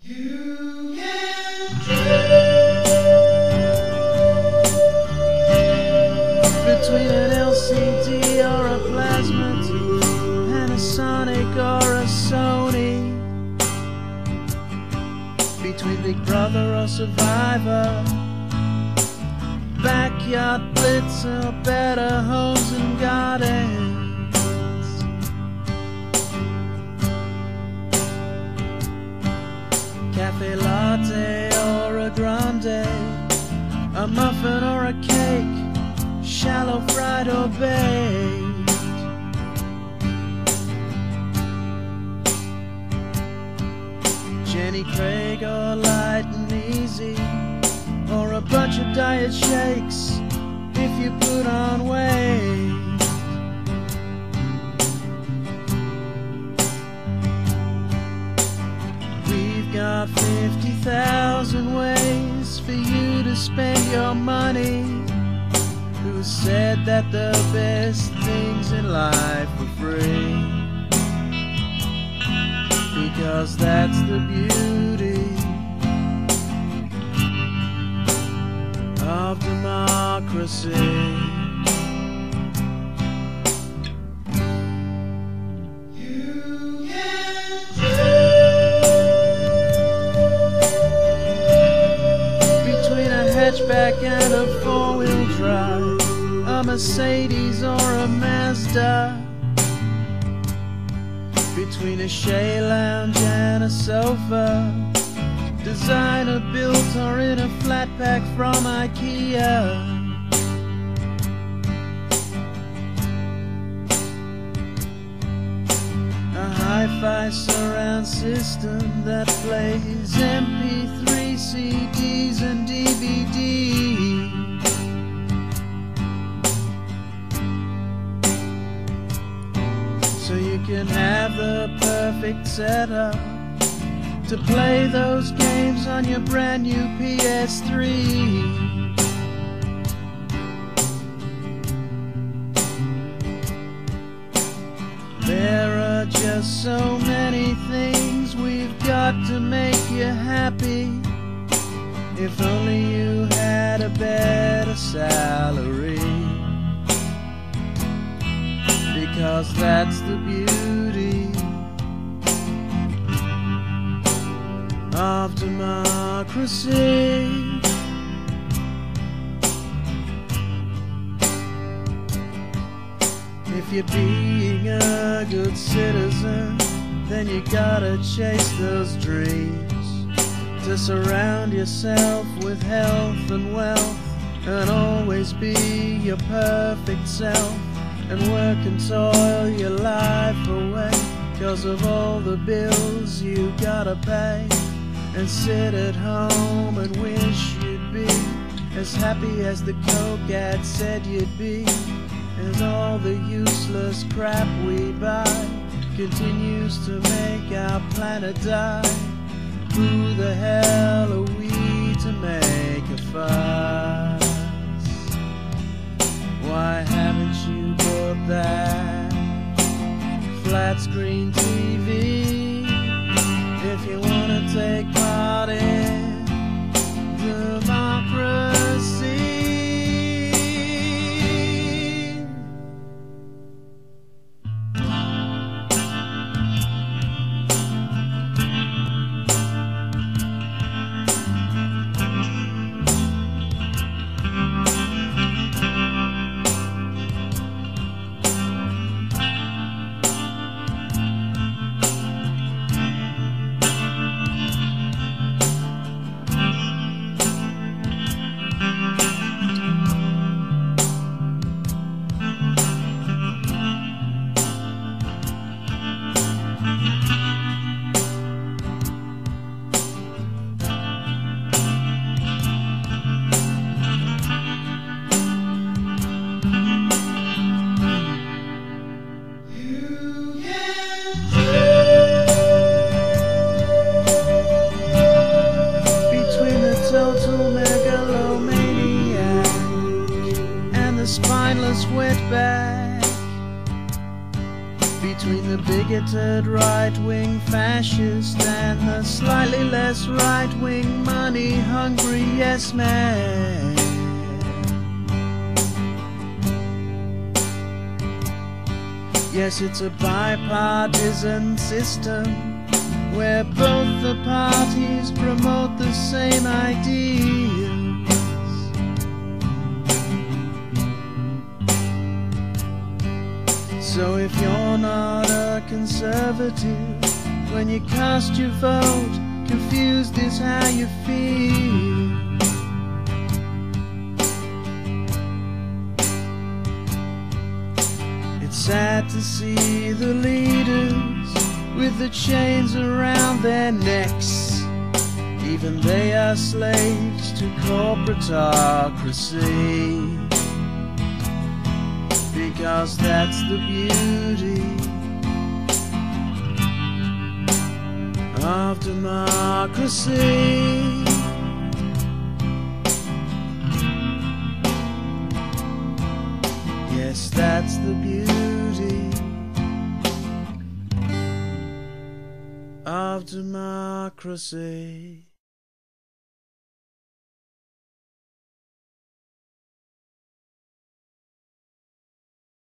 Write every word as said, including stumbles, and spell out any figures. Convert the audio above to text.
You can choose between an L C D or a plasma T V, Panasonic or a Sony, between Big Brother or Survivor, Backyard Blitz or Better Homes and Gardens. Cafe latte or a grande, a muffin or a cake, shallow fried or baked. Jenny Craig or light and easy, or a bunch of diet shakes if you put on weight. We've got fifty thousand ways for you to spend your money. Who said that the best things in life were free? Because that's the beauty of democracy. Hatchback and a four-wheel drive, a Mercedes or a Mazda, between a Shea lounge and a sofa, designer built or in a flat pack from IKEA. A hi-fi surround system that plays M P three C Ds and D V Ds. So you can have the perfect setup to play those games on your brand new P S three. There are just so many things we've got to make you happy. If only you had a better salary, because that's the beauty of democracy. If you're being a good citizen, then you gotta chase those dreams, to surround yourself with health and wealth, and always be your perfect self, and work and toil your life away, 'cause of all the bills you gotta pay, and sit at home and wish you'd be as happy as the Coke ad said you'd be, as all the useless crap we buy continues to make our planet die. Who the hell are we to make a fuss? Why haven't you bought that flat screen T V if you wanna take part in democracy? bigoted right-wing fascist and the slightly less right-wing money-hungry yes-man. Yes, it's a bipartisan system where both the parties promote the same ideas. So if you're not a conservative, when you cast your vote, confused is how you feel. It's sad to see the leaders with the chains around their necks. Even they are slaves to corporatocracy. Because that's the beauty of democracy. Yes, that's the beauty of democracy.